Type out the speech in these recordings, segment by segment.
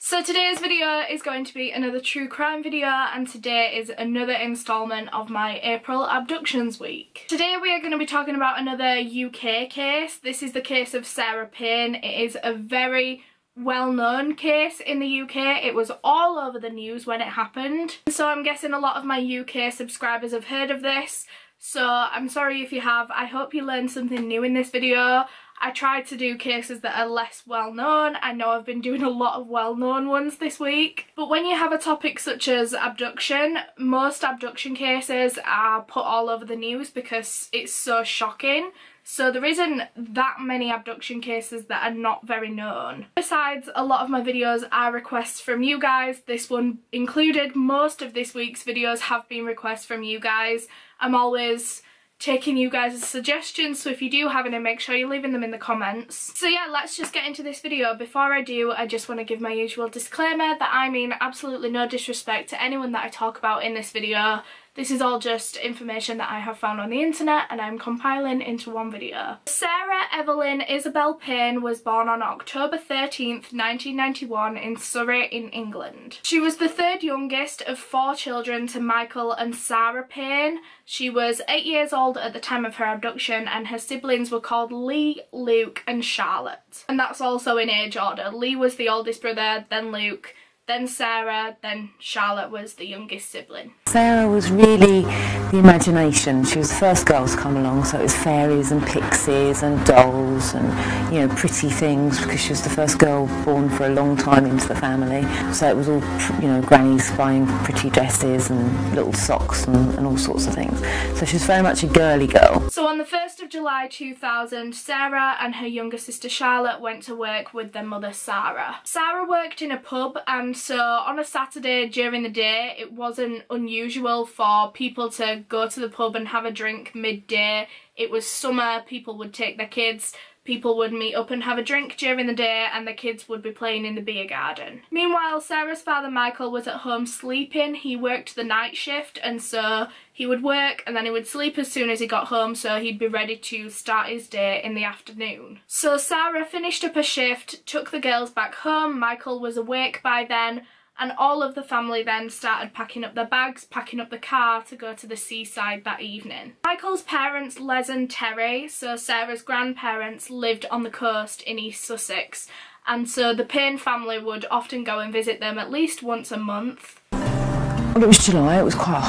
So today's video is going to be another true crime video, and today is another installment of my April Abductions week. Today we are going to be talking about another UK case. This is the case of Sarah Payne. It is a very well-known case in the UK. It was all over the news when it happened. So I'm guessing a lot of my UK subscribers have heard of this. So I'm sorry if you have. I hope you learned something new in this video. I tried to do cases that are less well known. I know I've been doing a lot of well known ones this week. But when you have a topic such as abduction, most abduction cases are put all over the news because it's so shocking. So there isn't that many abduction cases that are not very known. Besides, a lot of my videos are requests from you guys. This one included. Most of this week's videos have been requests from you guys. I'm always taking you guys' suggestions, so if you do have any, make sure you're leaving them in the comments. So yeah, let's just get into this video. Before I do, I just want to give my usual disclaimer that I mean absolutely no disrespect to anyone that I talk about in this video. This is all just information that I have found on the internet and I'm compiling into one video. Sarah Evelyn Isabel Payne was born on October 13th, 1991 in Surrey in England. She was the third youngest of 4 children to Michael and Sarah Payne. She was 8 years old at the time of her abduction, and her siblings were called Lee, Luke and Charlotte. And that's also in age order. Lee was the oldest brother, then Luke, then Sarah, then Charlotte was the youngest sibling. Sarah was really the imagination. She was the first girl to come along, so it was fairies and pixies and dolls and, you know, pretty things, because she was the first girl born for a long time into the family. So it was all, you know, grannies buying pretty dresses and little socks and all sorts of things. So she was very much a girly girl. So on the 1st of July 2000, Sarah and her younger sister Charlotte went to work with their mother Sarah. Sarah worked in a pub, and so on a Saturday during the day it wasn't unusual for people to go to the pub and have a drink midday. It was summer, people would take their kids, people would meet up and have a drink during the day, and the kids would be playing in the beer garden. Meanwhile, Sarah's father Michael was at home sleeping. He worked the night shift, and so he would work and then he would sleep as soon as he got home, so he'd be ready to start his day in the afternoon. So Sarah finished up her shift, took the girls back home. Michael was awake by then, and all of the family then started packing up their bags, packing up the car to go to the seaside that evening. Michael's parents, Les and Terry, so Sarah's grandparents, lived on the coast in East Sussex, and so the Payne family would often go and visit them at least once a month. Well, it was July, it was quite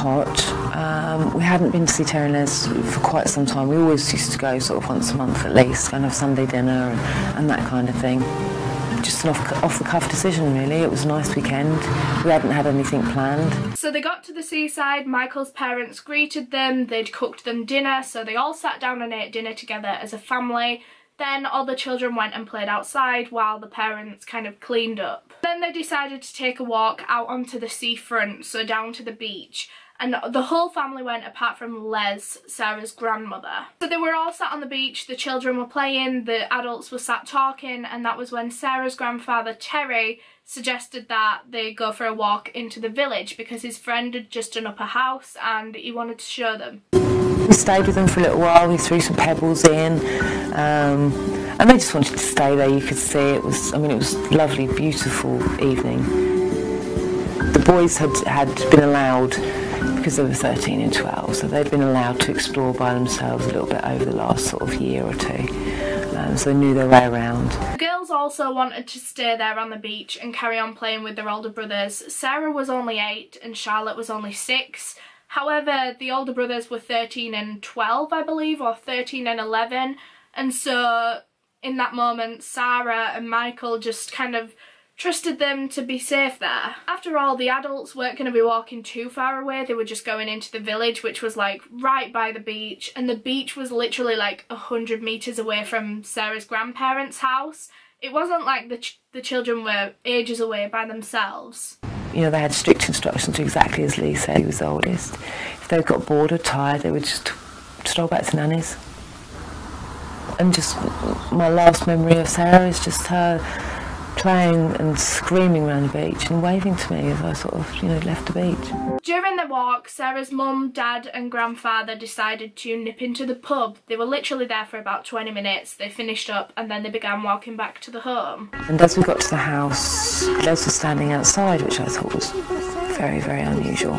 hot. We hadn't been to see Terry and Les for quite some time. We always used to go sort of once a month at least, and have Sunday dinner and that kind of thing. Just an off-the-cuff decision, really. It was a nice weekend. We hadn't had anything planned. So they got to the seaside. Michael's parents greeted them. They'd cooked them dinner, so they all sat down and ate dinner together as a family. Then all the children went and played outside while the parents kind of cleaned up. Then they decided to take a walk out onto the seafront, so down to the beach. And the whole family went apart from Les, Sarah's grandmother. So they were all sat on the beach, the children were playing, the adults were sat talking, and that was when Sarah's grandfather Terry suggested that they go for a walk into the village because his friend had just done up a house and he wanted to show them. We stayed with them for a little while. We threw some pebbles in, and they just wanted to stay there. You could see it was, I mean, it was a lovely, beautiful evening. The boys had been allowed, because they were 13 and 12, so they'd been allowed to explore by themselves a little bit over the last sort of year or two, so they knew their way around. The girls also wanted to stay there on the beach and carry on playing with their older brothers. Sarah was only 8 and Charlotte was only 6. However, the older brothers were 13 and 12, I believe, or 13 and 11, and so in that moment Sarah and Michael just kind of trusted them to be safe there. After all, the adults weren't going to be walking too far away. They were just going into the village, which was like right by the beach, and the beach was literally like 100 metres away from Sarah's grandparents' house. It wasn't like the children were ages away by themselves. You know, they had strict instructions, exactly as Lee said. He was the oldest. If they got bored or tired, they would just stroll back to Nanny's. And just my last memory of Sarah is just her playing and screaming around the beach and waving to me as I sort of, you know, left the beach. During the walk, Sarah's mum, dad and grandfather decided to nip into the pub. They were literally there for about 20 minutes. They finished up and then they began walking back to the home. And as we got to the house, Les was standing outside, which I thought was very, very unusual.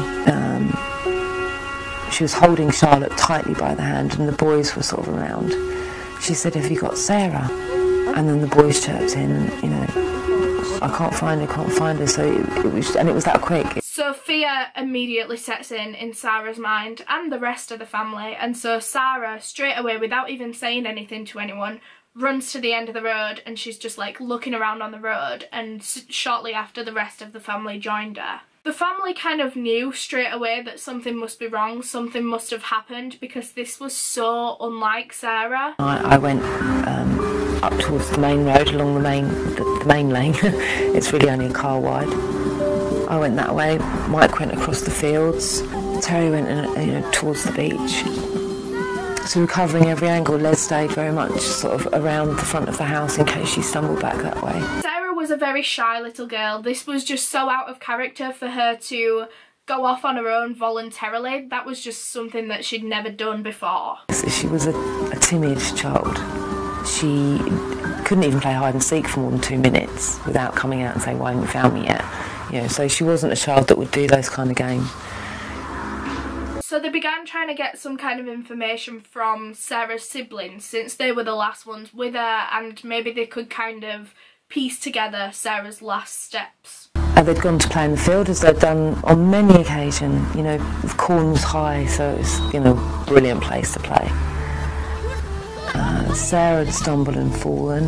She was holding Charlotte tightly by the hand and the boys were sort of around. She said, "Have you got Sarah?" And then the boys chirped in, and, you know, "I can't find her." So it was that quick. So fear immediately sets in Sarah's mind and the rest of the family, and so Sarah, straight away, without even saying anything to anyone, runs to the end of the road, and she's just like looking around on the road, and shortly after the rest of the family joined her. The family kind of knew straight away that something must be wrong, something must have happened, because this was so unlike Sarah. I went up towards the main road, along the main lane. It's really only a car wide. I went that way, Mike went across the fields, Terry went towards the beach. So we were covering every angle. Les stayed very much sort of around the front of the house in case she stumbled back that way. Sarah was a very shy little girl. This was just so out of character for her to go off on her own voluntarily. That was just something that she'd never done before. She was a timid child. She couldn't even play hide and seek for more than 2 minutes without coming out and saying, "Why haven't you found me yet?" You know, so she wasn't a child that would do those kind of games. So they began trying to get some kind of information from Sarah's siblings, since they were the last ones with her, and maybe they could kind of piece together Sarah's last steps. They'd gone to play in the field, as they'd done on many occasions. You know, the corn was high, so it was, you know, a brilliant place to play. Sarah had stumbled and fallen,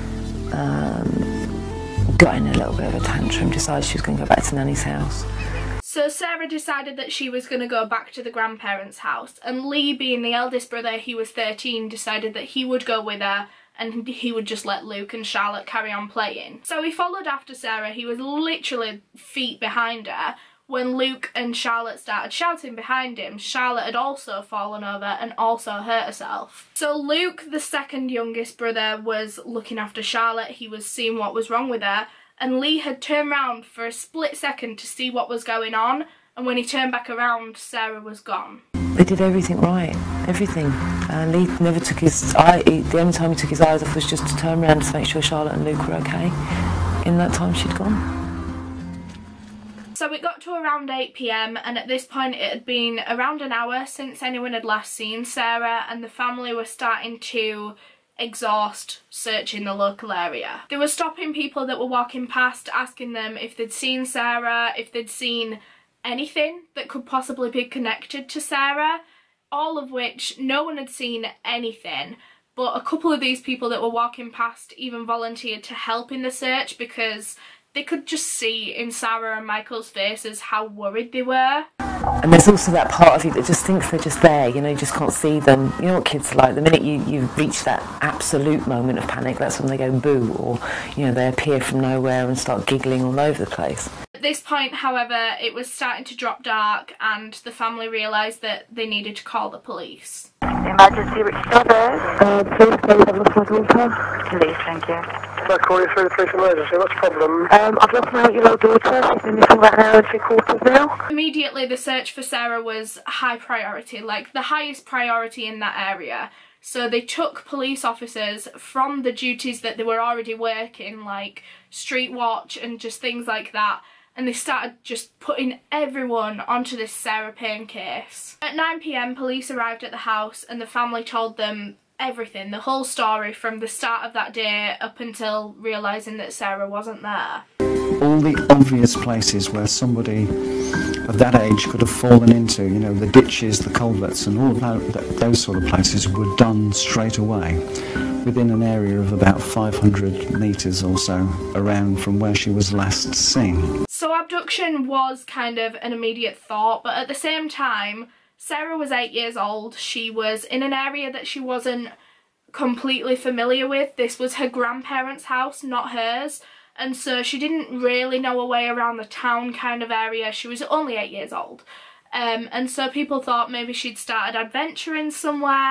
got in a little bit of a tantrum, decided she was going to go back to Nanny's house. So Sarah decided that she was going to go back to the grandparents' house, and Lee, being the eldest brother, he was 13, decided that he would go with her and he would just let Luke and Charlotte carry on playing. So he followed after Sarah. He was literally feet behind her. When Luke and Charlotte started shouting behind him, Charlotte had also fallen over and also hurt herself. So Luke, the second youngest brother, was looking after Charlotte. He was seeing what was wrong with her, and Lee had turned round for a split second to see what was going on, and when he turned back around, Sarah was gone. They did everything right, everything. Lee never took his eye, the only time he took his eyes off was just to turn around to make sure Charlotte and Luke were okay. In that time she'd gone. So it got to around 8 PM, and at this point it had been around an hour since anyone had last seen Sarah, and the family were starting to exhaust searching the local area. They were stopping people that were walking past, asking them if they'd seen Sarah, if they'd seen anything that could possibly be connected to Sarah, all of which no one had seen anything. But a couple of these people that were walking past even volunteered to help in the search, because they could just see in Sarah and Michael's faces how worried they were. And there's also that part of you that just thinks they're just there, you know, you just can't see them. You know what kids are like, the minute you reach that absolute moment of panic, that's when they go boo, or, you know, they appear from nowhere and start giggling all over the place. At this point, however, it was starting to drop dark, and the family realised that they needed to call the police. Emergency, Richard Service. Please, I've lost my daughter. Police, thank you. Can I call you through the police emergency? What's the problem? I've lost my 8-year-old daughter. She's been missing about an hour and 3/4 now. Immediately, the search for Sarah was high priority, like the highest priority in that area. So they took police officers from the duties that they were already working, like street watch and just things like that, and they started just putting everyone onto this Sarah Payne case. At 9 PM, police arrived at the house and the family told them everything, the whole story from the start of that day up until realising that Sarah wasn't there. All the obvious places where somebody of that age could have fallen into, you know, the ditches, the culverts and all of those sort of places were done straight away within an area of about 500 metres or so around from where she was last seen. So abduction was kind of an immediate thought, but at the same time, Sarah was 8 years old. She was in an area that she wasn't completely familiar with. This was her grandparents' house, not hers. And so she didn't really know her way around the town kind of area. She was only 8 years old. And so people thought maybe she'd started adventuring somewhere.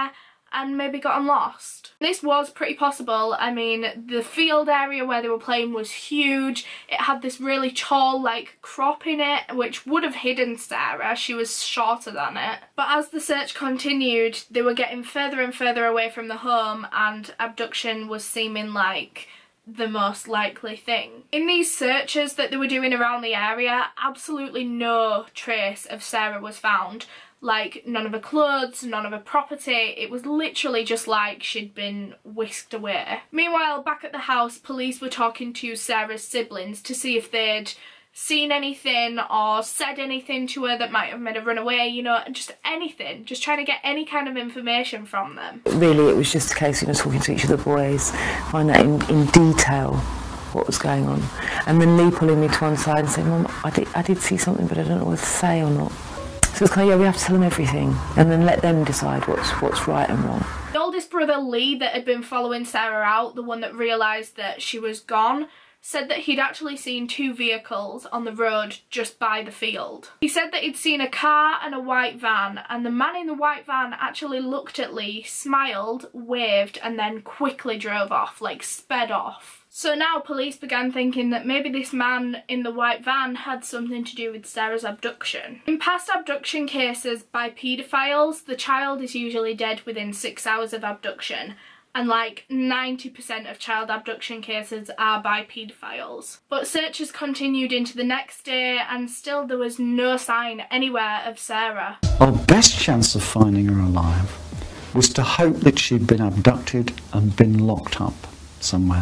and maybe gotten lost. This was pretty possible. I mean, the field area where they were playing was huge. It had this really tall like crop in it which would have hidden Sarah. She was shorter than it. But as the search continued, they were getting further and further away from the home, and abduction was seeming like the most likely thing. In these searches that they were doing around the area, absolutely no trace of Sarah was found. Like, none of her clothes, none of her property. It was literally just like she'd been whisked away. Meanwhile, back at the house, police were talking to Sarah's siblings to see if they'd seen anything or said anything to her that might have made her run away, you know, just anything. Just trying to get any kind of information from them. Really, it was just a case of, you know, talking to each of the boys, find out in detail what was going on. And then Lee pulling me to one side and saying, Mum, I did see something, but I don't know whether to say or not. So it's kind of, yeah, we have to tell them everything and then let them decide what's right and wrong. The oldest brother, Lee, that had been following Sarah out, the one that realised that she was gone, said that he'd actually seen 2 vehicles on the road just by the field. He said that he'd seen a car and a white van, and the man in the white van actually looked at Lee, smiled, waved, and then quickly drove off, like sped off. So now police began thinking that maybe this man in the white van had something to do with Sarah's abduction. In past abduction cases by paedophiles, the child is usually dead within 6 hours of abduction, and like 90% of child abduction cases are by paedophiles. But searches continued into the next day, and still there was no sign anywhere of Sarah. Our best chance of finding her alive was to hope that she'd been abducted and been locked up somewhere.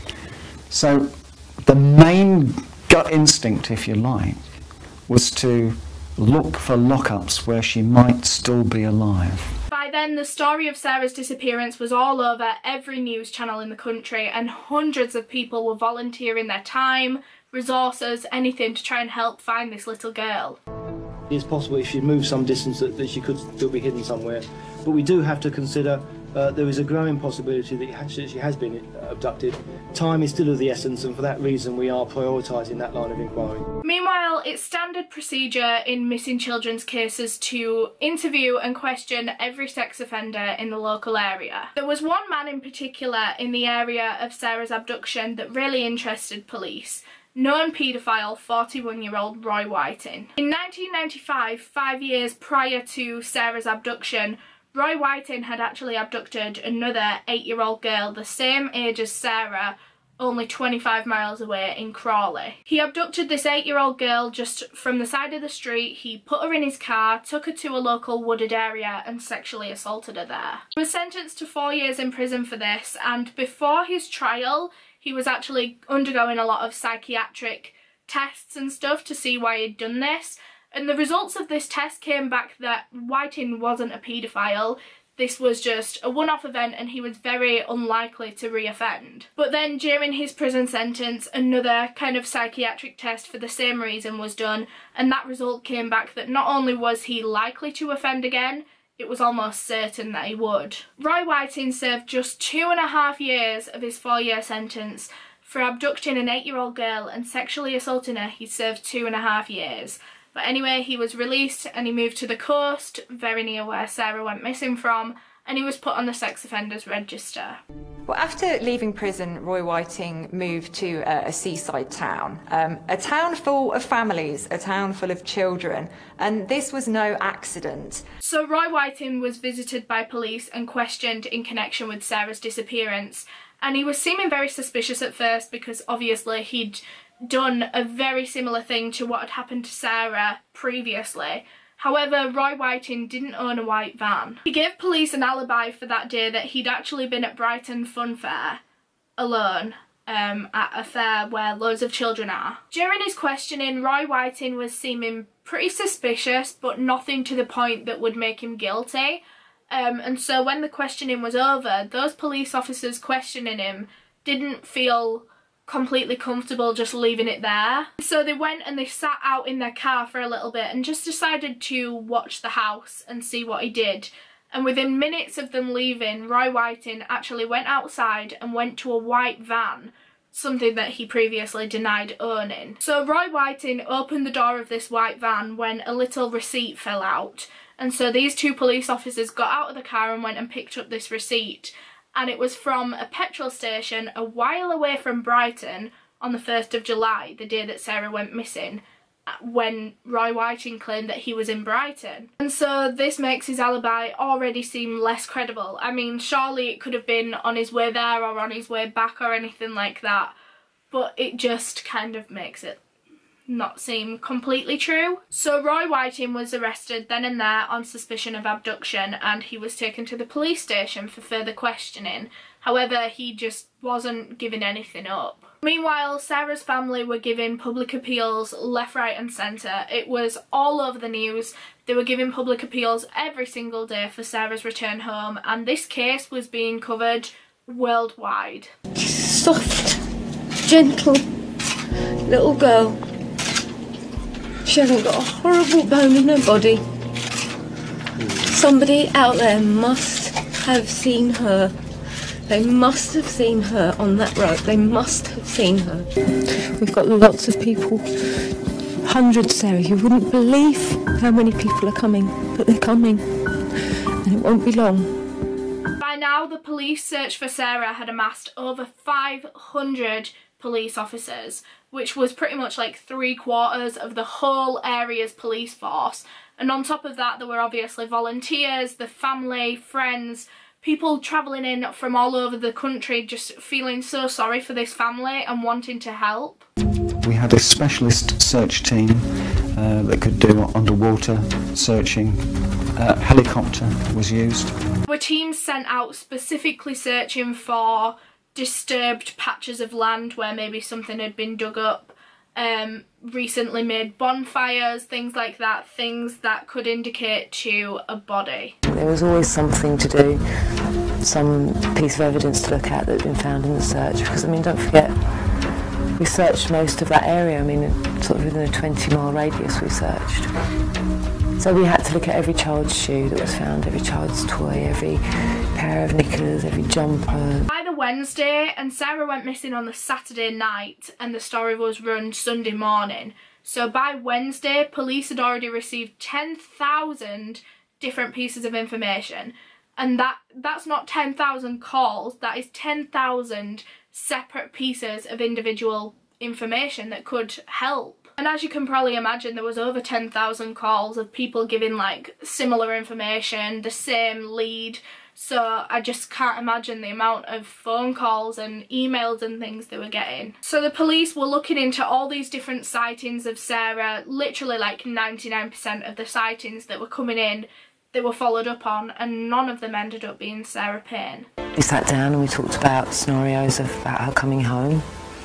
So the main gut instinct, if you like, was to look for lockups where she might still be alive. By then, the story of Sarah's disappearance was all over every news channel in the country, and hundreds of people were volunteering their time, resources, anything to try and help find this little girl. It's possible if she moved some distance that she could still be hidden somewhere, but we do have to consider there is a growing possibility that she has been abducted. Time is still of the essence, and for that reason we are prioritising that line of inquiry. Meanwhile, it's standard procedure in missing children's cases to interview and question every sex offender in the local area. There was one man in particular in the area of Sarah's abduction that really interested police. Known paedophile 41-year-old Roy Whiting. In 1995, 5 years prior to Sarah's abduction, Roy Whiting had actually abducted another 8-year-old girl the same age as Sarah, only 25 miles away in Crawley. He abducted this 8-year-old girl just from the side of the street. He put her in his car, took her to a local wooded area and sexually assaulted her there. He was sentenced to 4 years in prison for this, and before his trial he was actually undergoing a lot of psychiatric tests and stuff to see why he'd done this. And the results of this test came back that Whiting wasn't a paedophile. This was just a one-off event and he was very unlikely to re-offend. But then during his prison sentence, another kind of psychiatric test for the same reason was done, and that result came back that not only was he likely to offend again, it was almost certain that he would. Roy Whiting served just 2.5 years of his 4-year sentence. For abducting an 8-year-old girl and sexually assaulting her, he served 2.5 years. But anyway, he was released and he moved to the coast, very near where Sarah went missing from, and he was put on the sex offenders register. Well, after leaving prison, Roy Whiting moved to a seaside town, a town full of families, a town full of children, and this was no accident. So Roy Whiting was visited by police and questioned in connection with Sarah's disappearance, and he was seeming very suspicious at first because obviously he'd done a very similar thing to what had happened to Sarah previously. However, Roy Whiting didn't own a white van. He gave police an alibi for that day that he'd actually been at Brighton Fun Fair alone, at a fair where loads of children are. During his questioning, Roy Whiting was seeming pretty suspicious, but nothing to the point that would make him guilty. And so when the questioning was over, those police officers questioning him didn't feel completely comfortable just leaving it there. So they went and they sat out in their car for a little bit and just decided to watch the house and see what he did. And within minutes of them leaving, Roy Whiting actually went outside and went to a white van, something that he previously denied owning. So Roy Whiting opened the door of this white van when a little receipt fell out, and so these two police officers got out of the car and went and picked up this receipt, and it was from a petrol station a while away from Brighton on the 1st of July, the day that Sarah went missing, when Roy Whiting claimed that he was in Brighton. And so this makes his alibi already seem less credible. I mean, surely it could have been on his way there or on his way back or anything like that, but it just kind of makes it not seem completely true. So Roy Whiting was arrested then and there on suspicion of abduction, and he was taken to the police station for further questioning. However, he just wasn't giving anything up. Meanwhile, Sarah's family were giving public appeals left, right and centre. It was all over the news. They were giving public appeals every single day for Sarah's return home, and this case was being covered worldwide. Soft, gentle little girl. She hasn't got a horrible bone in her body. Somebody out there must have seen her. They must have seen her on that road. They must have seen her. We've got lots of people, hundreds, Sarah. You wouldn't believe how many people are coming, but they're coming, and it won't be long. By now, the police search for Sarah had amassed over 500 police officers, which was pretty much like 3/4 of the whole area's police force. And on top of that, there were obviously volunteers, the family, friends, people travelling in from all over the country just feeling so sorry for this family and wanting to help. We had a specialist search team that could do underwater searching. A helicopter was used. There were teams sent out specifically searching for disturbed patches of land where maybe something had been dug up, recently made bonfires, things like that, things that could indicate to a body. There was always something to do, some piece of evidence to look at that had been found in the search, because I mean, don't forget, we searched most of that area. I mean, sort of within a 20-mile radius we searched. So we had to look at every child's shoe that was found, every child's toy, every pair of knickers, every jumper. By the Wednesday, and Sarah went missing on the Saturday night, and the story was run Sunday morning. So by Wednesday, police had already received 10,000 different pieces of information. And that's not 10,000 calls, that is 10,000 separate pieces of individual information that could help. And as you can probably imagine, there was over 10,000 calls of people giving like similar information, the same lead. So I just can't imagine the amount of phone calls and emails and things they were getting. So the police were looking into all these different sightings of Sarah. Literally like 99% of the sightings that were coming in, they were followed up on, and none of them ended up being Sarah Payne. We sat down and we talked about scenarios about her coming home,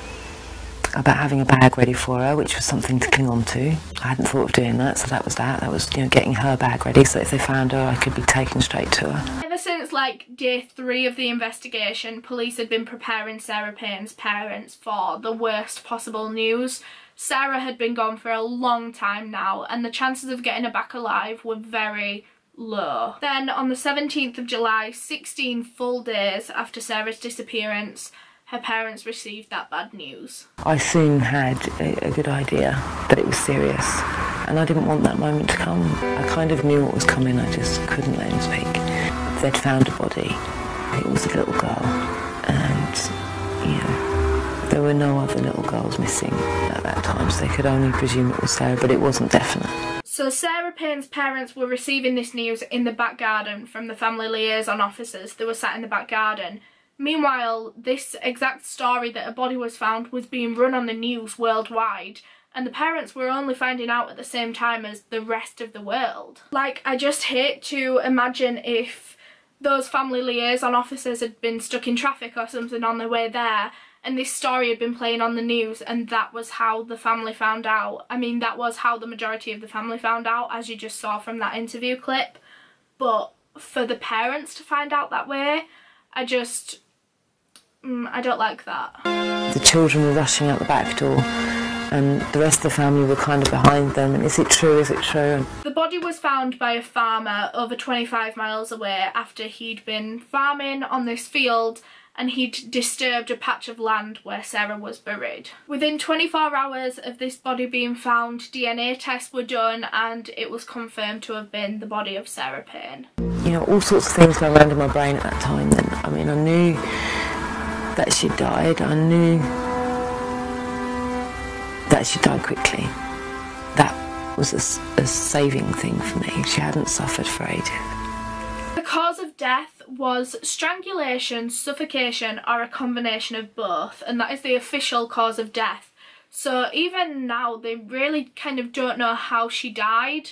about having a bag ready for her, which was something to cling on to. I hadn't thought of doing that, so that was that. That was, you know, getting her bag ready so if they found her, I could be taken straight to her. Ever since like day 3 of the investigation, police had been preparing Sarah Payne's parents for the worst possible news. Sarah had been gone for a long time now, and the chances of getting her back alive were very low. Then on the 17th of July, 16 full days after Sarah's disappearance, her parents received that bad news. I soon had a good idea that it was serious, and I didn't want that moment to come. I kind of knew what was coming, I just couldn't let him speak. They'd found a body. It was a little girl, and, you know, there were no other little girls missing at that time, so they could only presume it was Sarah, but it wasn't definite. So Sarah Payne's parents were receiving this news in the back garden from the family liaison officers. They were sat in the back garden. Meanwhile, this exact story that a body was found was being run on the news worldwide, and the parents were only finding out at the same time as the rest of the world. Like, I just hate to imagine if those family liaison officers had been stuck in traffic or something on their way there, and this story had been playing on the news, and that was how the family found out. I mean, that was how the majority of the family found out, as you just saw from that interview clip. But for the parents to find out that way, I don't like that. The children were rushing out the back door, and the rest of the family were kind of behind them, and is it true, is it true? The body was found by a farmer over 25 miles away after he'd been farming on this field, and he'd disturbed a patch of land where Sarah was buried. Within 24 hours of this body being found, DNA tests were done and it was confirmed to have been the body of Sarah Payne. You know, all sorts of things going around in my brain at that time then. I mean, I knew that she died. I knew that she died quickly. That was a saving thing for me. She hadn't suffered for ages. The cause of death was strangulation, suffocation, or a combination of both, and that is the official cause of death. So even now they really kind of don't know how she died,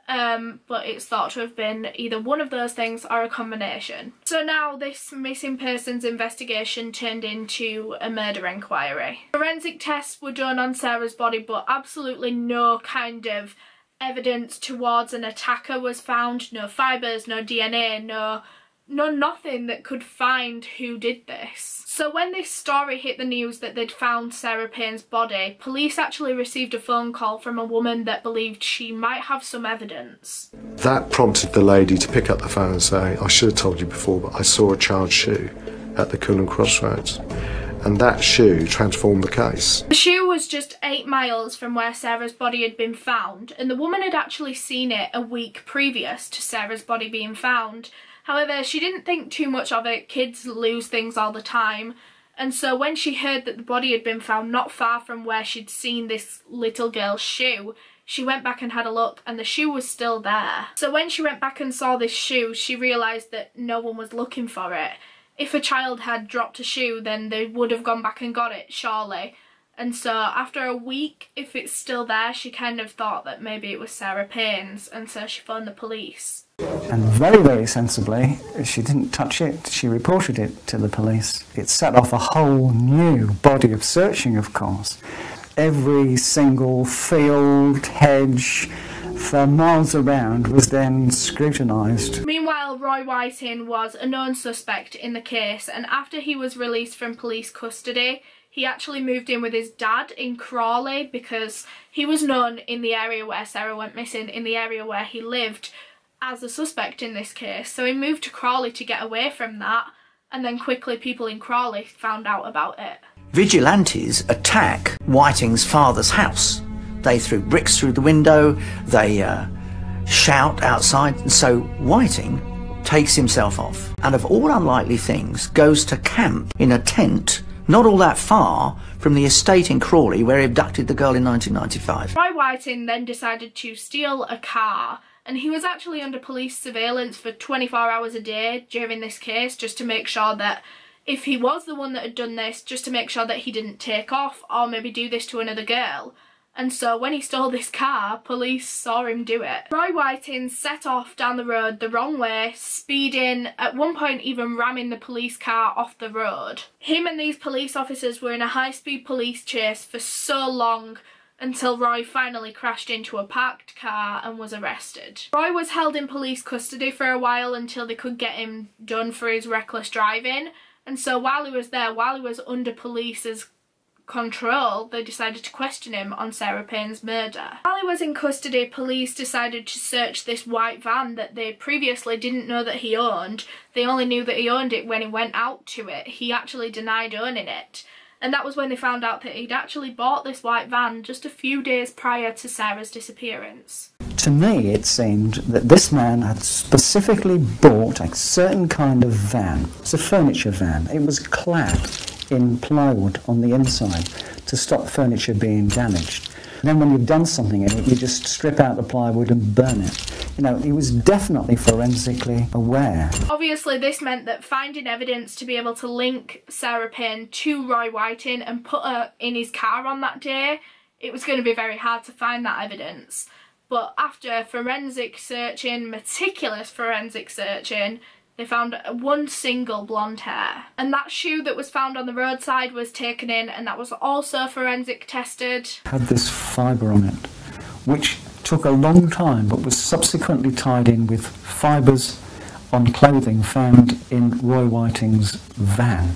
but it's thought to have been either one of those things or a combination. So now this missing persons investigation turned into a murder inquiry. Forensic tests were done on Sarah's body, but absolutely no kind of evidence towards an attacker was found. No fibres, no DNA, no nothing that could find who did this. So when this story hit the news that they'd found Sarah Payne's body, police actually received a phone call from a woman that believed she might have some evidence. That prompted the lady to pick up the phone and say, I should have told you before, but I saw a child's shoe at the Coolham Crossroads. And that shoe transformed the case. The shoe was just 8 miles from where Sarah's body had been found, and the woman had actually seen it a week previous to Sarah's body being found. However, she didn't think too much of it. Kids lose things all the time. And so when she heard that the body had been found not far from where she'd seen this little girl's shoe, she went back and had a look, and the shoe was still there. So when she went back and saw this shoe, she realised that no one was looking for it. If a child had dropped a shoe, then they would have gone back and got it, surely. And so after a week, if it's still there, she kind of thought that maybe it was Sarah Payne's, and so she phoned the police. And very, very sensibly, she didn't touch it, she reported it to the police. It set off a whole new body of searching, of course. Every single field, hedge, for miles around was then scrutinised. Meanwhile, Roy Whiting was a known suspect in the case, and after he was released from police custody, he actually moved in with his dad in Crawley because he was known in the area where Sarah went missing, in the area where he lived, as a suspect in this case. So he moved to Crawley to get away from that, and then quickly people in Crawley found out about it. Vigilantes attack Whiting's father's house. They threw bricks through the window, they shout outside, and so Whiting takes himself off, and of all unlikely things goes to camp in a tent not all that far from the estate in Crawley where he abducted the girl in 1995. Roy Whiting then decided to steal a car, and he was actually under police surveillance for 24 hours a day during this case, just to make sure that if he was the one that had done this, just to make sure that he didn't take off or maybe do this to another girl. And so when he stole this car, police saw him do it. Roy Whiting set off down the road the wrong way, speeding, at one point even ramming the police car off the road. Him and these police officers were in a high-speed police chase for so long until Roy finally crashed into a parked car and was arrested. Roy was held in police custody for a while until they could get him done for his reckless driving. And so while he was there, while he was under police's control, they decided to question him on Sarah Payne's murder. While he was in custody, police decided to search this white van that they previously didn't know that he owned. They only knew that he owned it when he went out to it. He actually denied owning it. And that was when they found out that he'd actually bought this white van just a few days prior to Sarah's disappearance. To me, it seemed that this man had specifically bought a certain kind of van. It's a furniture van. It was clad in plywood on the inside to stop furniture being damaged. And then when you've done something in it, you just strip out the plywood and burn it. You know, he was definitely forensically aware. Obviously, this meant that finding evidence to be able to link Sarah Payne to Roy Whiting and put her in his car on that day, it was going to be very hard to find that evidence. But after forensic searching, meticulous forensic searching, they found one single blonde hair. And that shoe that was found on the roadside was taken in, and that was also forensic tested. Had this fibre on it, which took a long time but was subsequently tied in with fibres on clothing found in Roy Whiting's van.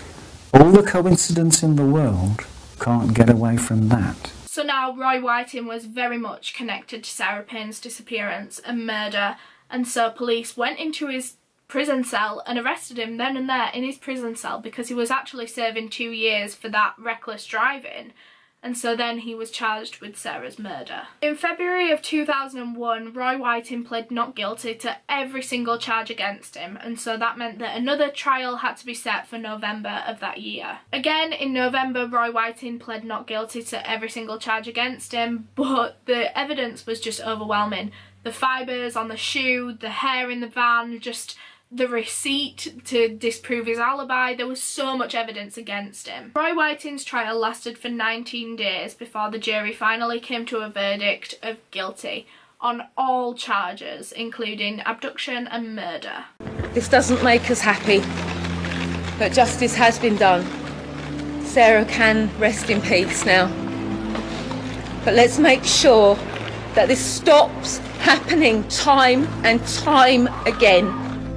All the coincidence in the world can't get away from that. So now Roy Whiting was very much connected to Sarah Payne's disappearance and murder, and so police went into his prison cell and arrested him then and there in his prison cell because he was actually serving 2 years for that reckless driving. And so then he was charged with Sarah's murder. In February of 2001, Roy Whiting pled not guilty to every single charge against him, and so that meant that another trial had to be set for November of that year. Again, in November, Roy Whiting pled not guilty to every single charge against him, but the evidence was just overwhelming. The fibres on the shoe, the hair in the van, just the receipt to disprove his alibi. There was so much evidence against him. Roy Whiting's trial lasted for 19 days before the jury finally came to a verdict of guilty on all charges, including abduction and murder. This doesn't make us happy, but justice has been done. Sarah can rest in peace now. But let's make sure that this stops happening time and time again.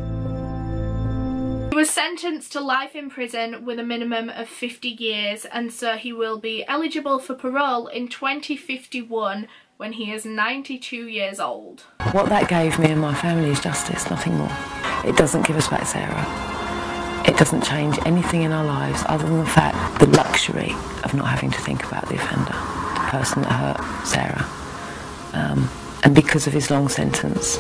He was sentenced to life in prison with a minimum of 50 years, and so he will be eligible for parole in 2051 when he is 92 years old. What that gave me and my family is justice, nothing more. It doesn't give us back Sarah. It doesn't change anything in our lives other than the fact, the luxury of not having to think about the offender, the person that hurt Sarah. And because of his long sentence,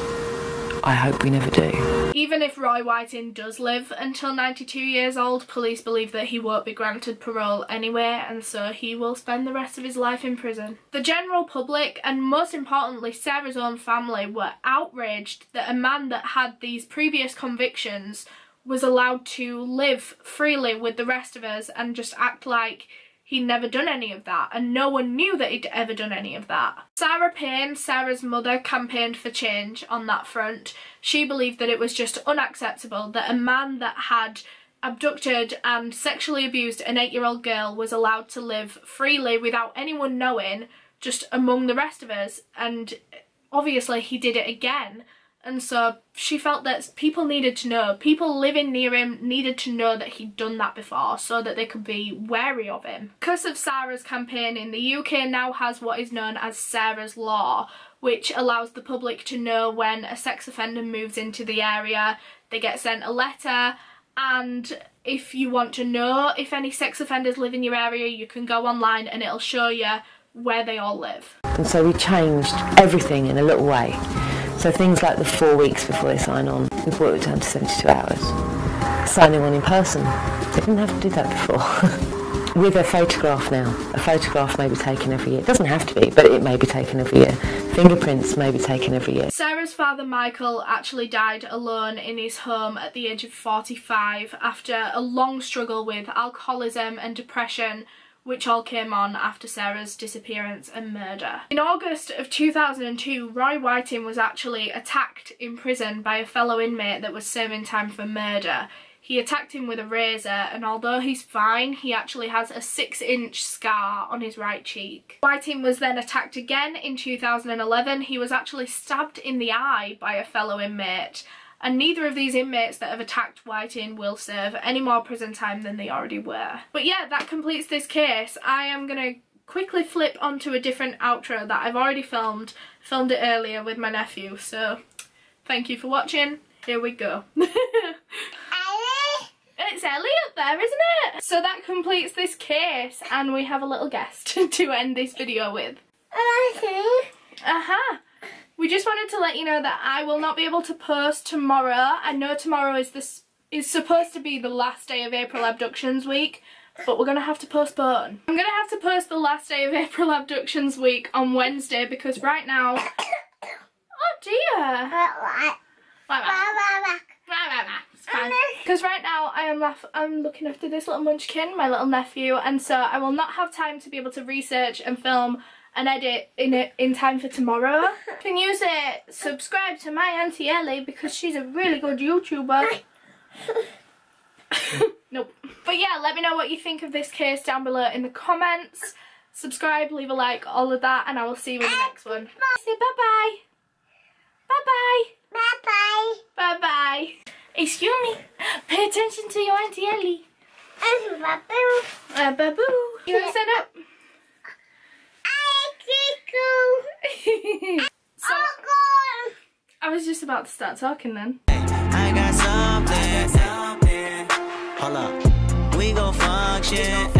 I hope we never do. Even if Roy Whiting does live until 92 years old, police believe that he won't be granted parole anyway, and so he will spend the rest of his life in prison. The general public, and most importantly Sarah's own family, were outraged that a man that had these previous convictions was allowed to live freely with the rest of us and just act like he'd never done any of that, and no one knew that he'd ever done any of that. Sarah Payne, Sarah's mother, campaigned for change on that front. She believed that it was just unacceptable that a man that had abducted and sexually abused an 8-year-old girl was allowed to live freely without anyone knowing, just among the rest of us, and obviously he did it again. And so she felt that people needed to know, people living near him needed to know that he'd done that before so that they could be wary of him. Because of Sarah's campaigning, the UK now has what is known as Sarah's Law, which allows the public to know when a sex offender moves into the area. They get sent a letter, and if you want to know if any sex offenders live in your area, you can go online and it'll show you where they all live. And so we changed everything in a little way. So things like the 4 weeks before they sign on, we brought it down to 72 hours. Signing on in person, they didn't have to do that before. With a photograph now, a photograph may be taken every year. It doesn't have to be, but it may be taken every year. Fingerprints may be taken every year. Sarah's father Michael actually died alone in his home at the age of 45 after a long struggle with alcoholism and depression, which all came on after Sarah's disappearance and murder. In August of 2002, Roy Whiting was actually attacked in prison by a fellow inmate that was serving time for murder. He attacked him with a razor, and although he's fine, he actually has a 6-inch scar on his right cheek. Whiting was then attacked again in 2011. He was actually stabbed in the eye by a fellow inmate, and neither of these inmates that have attacked Whiting will serve any more prison time than they already were. But yeah, that completes this case. I am going to quickly flip onto a different outro that I've already filmed it earlier with my nephew, so thank you for watching. Here we go. It's Ellie up there, isn't it? So that completes this case, and we have a little guest to end this video with. We just wanted to let you know that I will not be able to post tomorrow. I know tomorrow is supposed to be the last day of April Abductions Week, but we're going to have to postpone. I'm going to have to post the last day of April Abductions Week on Wednesday because right now... Oh dear! It's fine. Because right now I'm looking after this little munchkin, my little nephew, and so I will not have time to be able to research and film and edit in time for tomorrow. You can use it, subscribe to my Auntie Ellie because she's a really good YouTuber. Nope. But yeah, let me know what you think of this case down below in the comments. Subscribe, leave a like, all of that, and I will see you in the next one. Say bye-bye. Bye-bye. Bye-bye. Bye-bye. Excuse me. Pay attention to your Auntie Ellie. Babu. Babu. You want to stand up? So, I was just about to start talking then. I got something. Hold up, we gon' function.